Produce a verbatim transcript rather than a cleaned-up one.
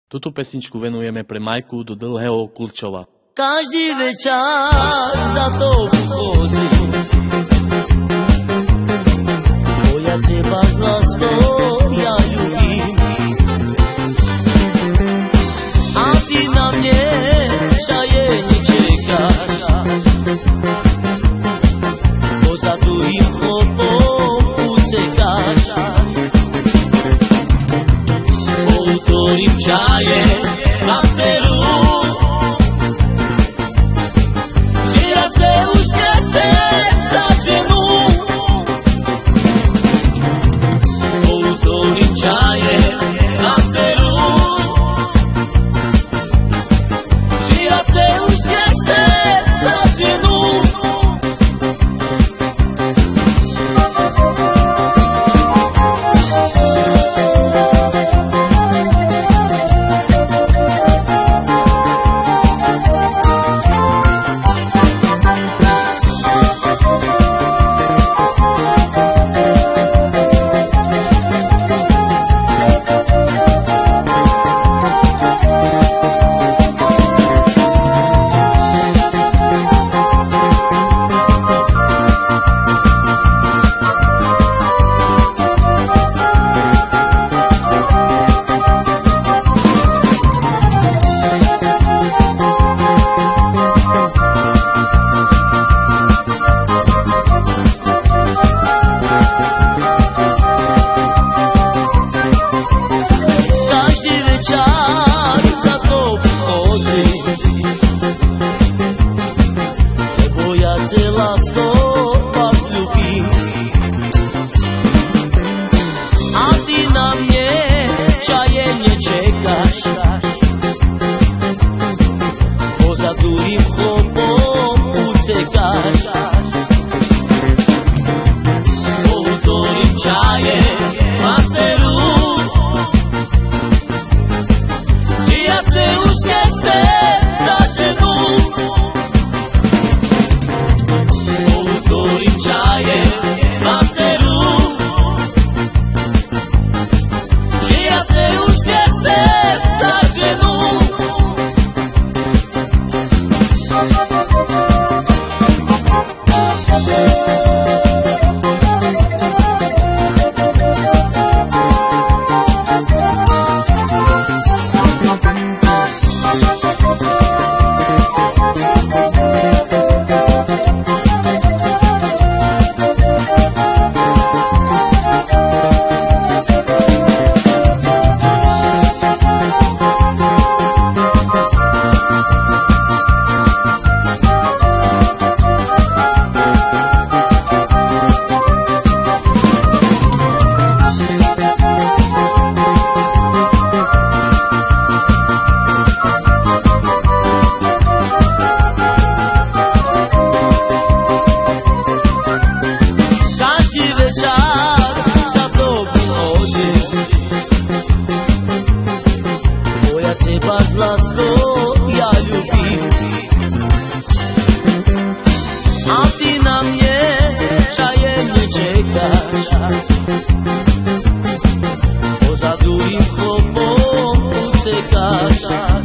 Tuto pesničku venujeme pre Majku do Dlhého Kulčova. Každý večer za tou chodím, moja teba s láskou ja ľubím. A ty na mne čajene čekáš, bo za druhým chlopom ucekáš. Poutorím čaje na dceru, že ja se už nesem za ženu. Poutorím čaje na dceru, že ja se už nesem za ženu. Teba s láskou ja ľubím. A ty na mne čajene čekáš, bo za druhým chlopom ucekáš.